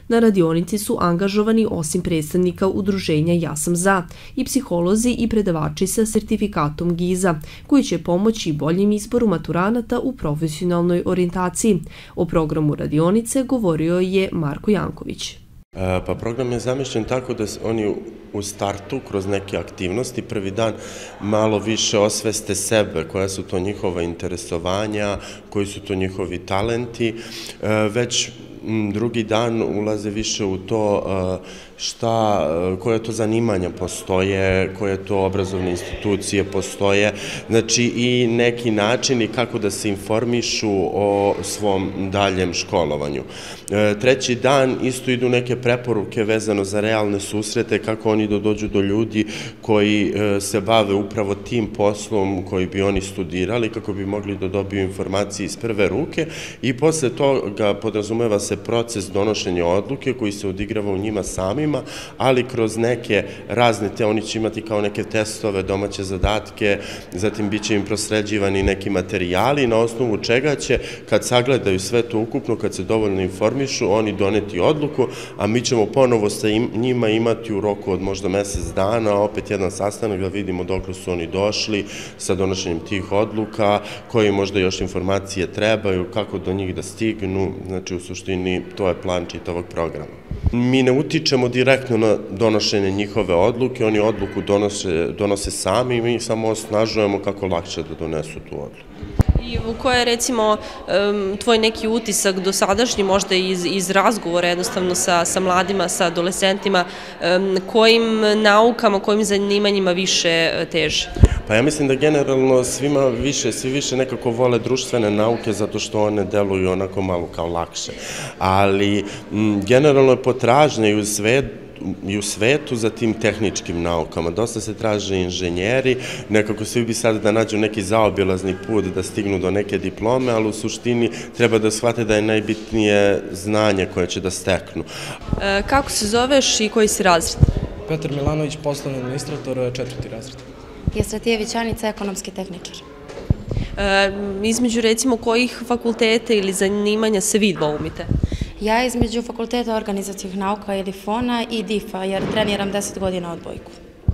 Na radionici su angažovani osim predstavnika udruženja Ja sam za i psiholozi i predavači sa sertifikatom GIZ-a, koji će pomoći boljem izboru maturanata u profesionalnoj orijentaciji. O programu radionice govorio je Marko Janković. Pa program je zamišljen tako da oni u startu kroz neke aktivnosti prvi dan malo više osveste sebe, koja su to njihova interesovanja, koji su to njihovi talenti, već drugi dan ulaze više u to koje to zanimanja postoje, koje to obrazovne institucije postoje, znači i neki načini kako da se informišu o svom daljem školovanju. Treći dan isto idu neke preporuke vezano za realne susrete, kako oni dođu do ljudi koji se bave upravo tim poslom koji bi oni studirali, kako bi mogli da dobiju informacije iz prve ruke i posle toga podrazumeva se proces donošenja odluke koji se odigrava u njima samima, ali kroz neke razne oni će imati kao neke testove, domaće zadatke, zatim bit će im prosleđivani neki materijali na osnovu čega će, kad sagledaju sve to ukupno, kad se dovoljno informišu, oni doneti odluku, a mi ćemo ponovo sa njima imati u roku od možda mesec dana opet jedan sastanak da vidimo dokle su oni došli sa donošenjem tih odluka, koje možda još informacije trebaju, kako do njih da stignu, znači u suštini to je plan čitavog programa. Mi ne utičemo direktno na donošenje njihove odluke, oni odluku donose sami i mi samo osnažujemo kako lakše da donesu tu odluku. I koji je recimo tvoj neki utisak dosadašnji, možda iz razgovora jednostavno sa mladima, sa adolescentima, kojim naukama, kojim zanimanjima više teže? Pa ja mislim da generalno svi više nekako vole društvene nauke zato što one deluju onako malo kao lakše, ali generalno je potražnja i u svetu za tim tehničkim naukama. Dosta se traže inženjeri, nekako svi bi sad da nađu neki zaobilazni put da stignu do neke diplome, ali u suštini treba da shvate da je najbitnije znanje koje će da steknu. Kako se zoveš i koji si razred? Petar Milanović, poslovni administrator, 4. razred. Jestratijević Anica, ekonomski tehničar. Između recimo kojih fakulteta ili zanimanja se vi dvoumite? Ja između Fakulteta organizacijih nauka ili FON-a i DIF-a, jer treniram 10 godina odbojku.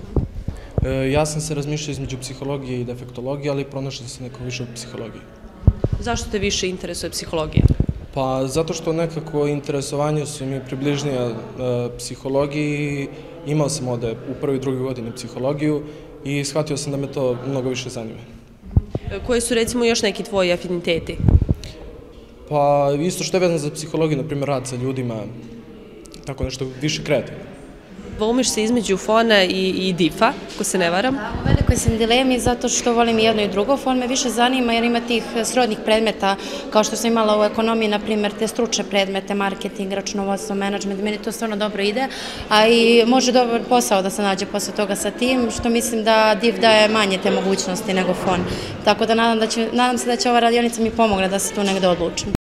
Ja sam se razmišljao između psihologije i defektologije, ali pronašao sam neko više u psihologiji. Zašto te više interesuje psihologija? Pa zato što nekako interesovanje su mi približnija psihologiji, imao sam ovde u prvoj i drugoj godini psihologiju i shvatio sam da me to mnogo više zanima. Koji su recimo još neki tvoji afiniteti? Pa isto što je vezano za psihologiju, na primjer rad sa ljudima, tako nešto više kreativno. Dvoumiš se između FON-a i DIF-a, ako se ne varam? Da, u velikoj sam dilemi zato što volim i jedno i drugo. FON me više zanima jer ima tih srodnih predmeta, kao što sam imala u ekonomiji, na primjer, te stručne predmete, marketing, računovodstvo, menadžment, meni to stvarno dobro ide, a i može dobar posao da se nađe posle toga sa tim, što mislim da DIF daje manje te mogućnosti nego FON. Tako da nadam se da će ova radionica mi pomogne da se tu negde odlučim.